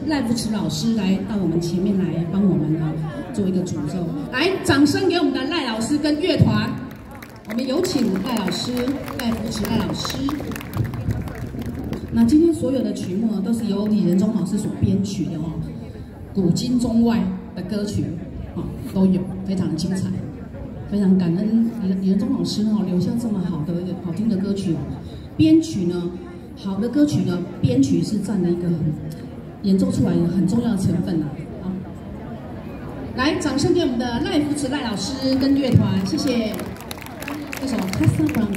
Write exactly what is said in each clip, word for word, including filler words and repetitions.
赖福池老师来到我们前面来帮我们呢做一个诅咒。来，掌声给我们的赖老师跟乐团。我们有请赖老师，赖福池赖老师。那今天所有的曲目都是由李仁忠老师所编曲的哦，古今中外的歌曲啊都有，非常的精彩。非常感恩李李仁忠老师哦，留下这么好的好听的歌曲。编曲呢，好的歌曲呢，编曲是占了一个很演奏出来很重要的成分啊。好，来，掌声给我们的赖福池赖老师跟乐团，谢谢。这首《Casa Blanca》。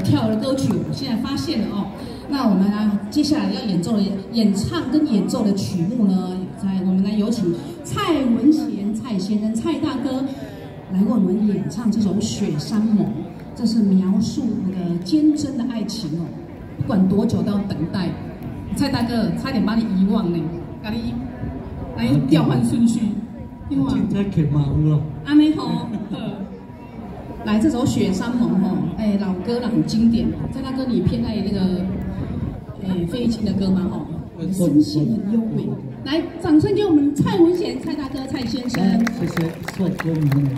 跳的歌曲，我现在发现了哦。那我们呢，接下来要演奏的演唱跟演奏的曲目呢，在我们来有请蔡文贤蔡先生蔡大哥来为我们演唱这首《雪山盟》，这是描述那个坚贞的爱情哦，不管多久都要等待。蔡大哥差点把你遗忘呢，把你来调换顺序，因为在खे马有咯。 安尼吼，来这首《雪山盟》吼，哎，老歌了，很经典。蔡大哥，你偏爱那个哎费玉清的歌吗？吼，声线很优美。来，掌声给我们蔡文贤蔡大哥蔡先生。 谢谢帅哥们。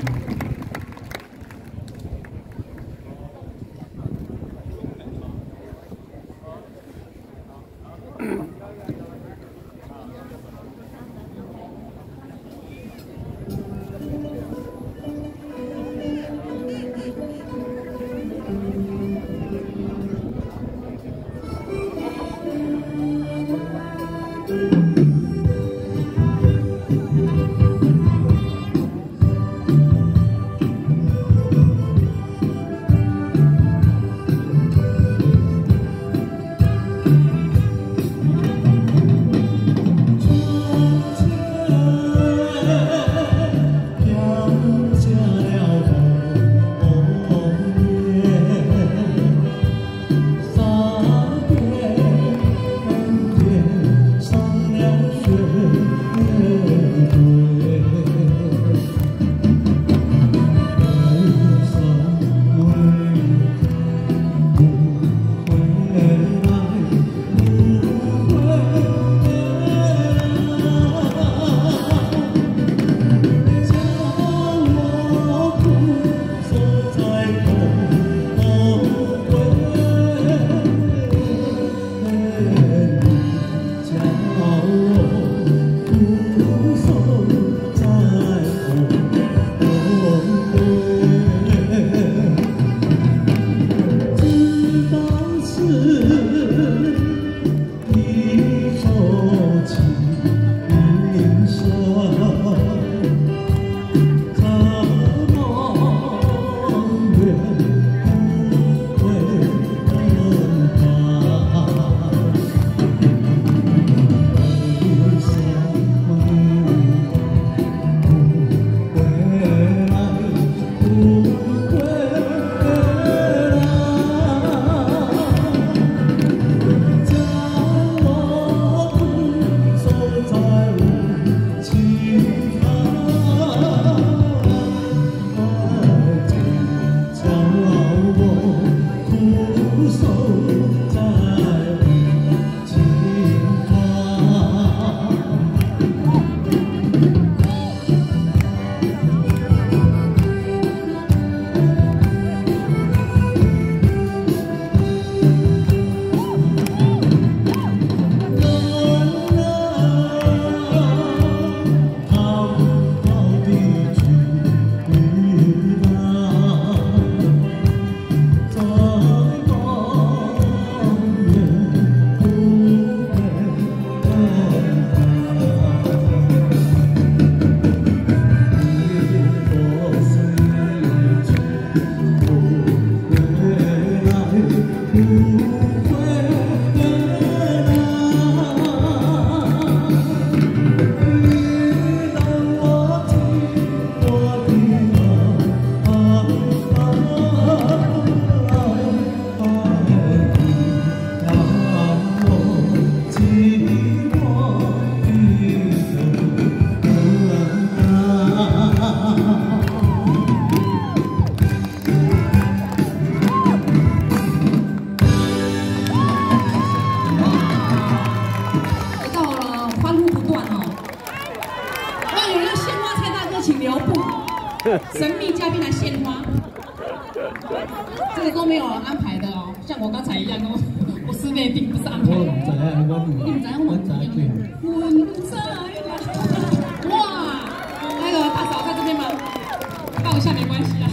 神秘嘉宾来献花，这个都没有安排的哦，像我刚才一样哦，我是内定，不是安排的。 我唔知啊，我唔， 你唔知我我知佢。 我唔知啦。哇，那个大嫂在这边吗？抱一下没关系啊。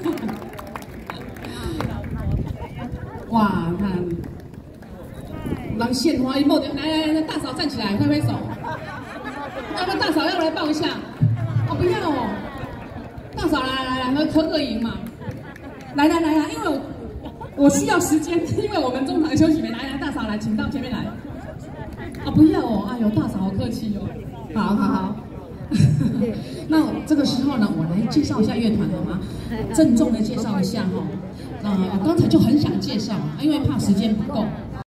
哇，看，让献花一抱的，来来来，大嫂站起来，挥挥手。要不大嫂要来抱一下？哦，不要哦。大嫂来来来来，合个影嘛！来来来来，因为我我需要时间，因为我们中场休息没来，来大嫂来，请到前面来。啊，不要哦，哎呦，大嫂好客气哦。好好好。那这个时候呢，我来介绍一下乐团好吗？郑重的介绍一下哈。呃，我刚才就很想介绍，因为怕时间不够。